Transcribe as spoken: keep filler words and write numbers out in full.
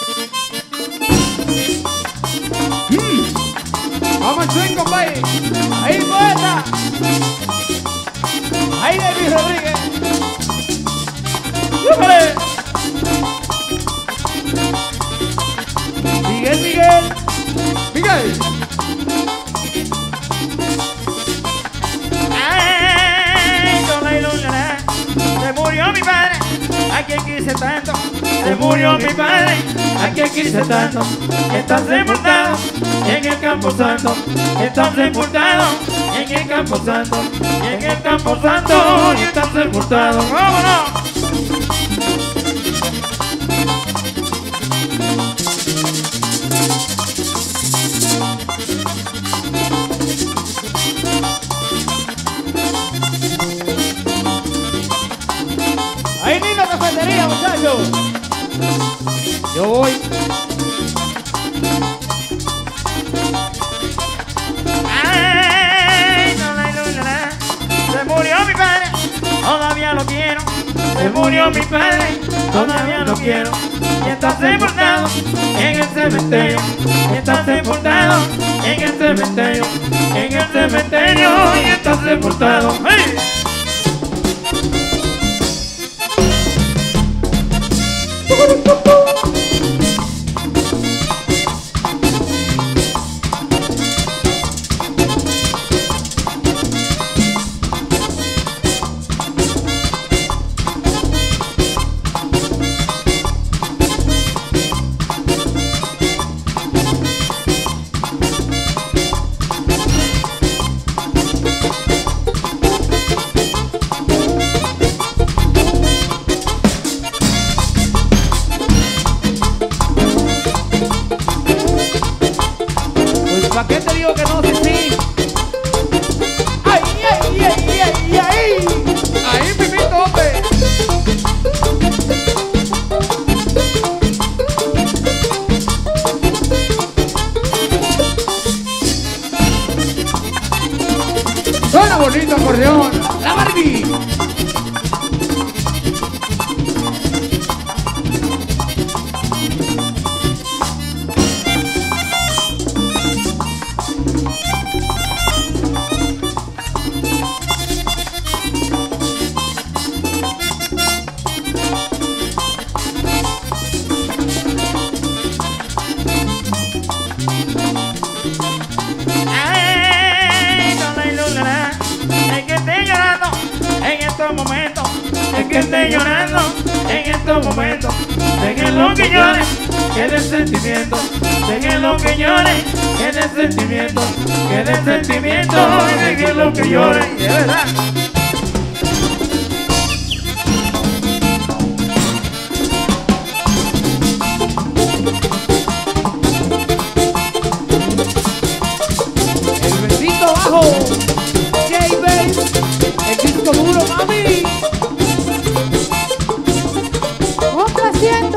Vamos al swing, compadre. Ahí, poeta. Ahí, David Rodríguez. ¡Súbele! Miguel, Miguel. Miguel. Ay, con la ilusión. Se murió mi padre, a quien quise tanto. Se murió mi padre, a quien quise tanto. Está sepultado en el campo santo. Está sepultado en el campo santo. En el campo santo y está sepultado. ¡Vámonos! Ahí ni la cafetería, muchachos. Yo voy. Ay, no la ilusionará. Se murió mi padre, todavía lo quiero. Se murió mi padre, todavía lo quiero. Y está sepultado en el cementerio. Y está sepultado en el cementerio. En el cementerio y está sepultado. ¡Hey! ¿Para qué te digo que no sé si? ¡Ay, ay, ay, ay, ay! ¡Ahí, pipito, hombre! Suena bonito acordeón, la Barbie. Momentos, es que esté llorando en estos momentos. Dejen lo que llore, que de sentimiento. Dejen lo que llore, que de sentimiento. Que de sentimiento, y dejen lo que llore, y es verdad. El besito bajo. J-Bass. El disco duro, mami. Complaciendo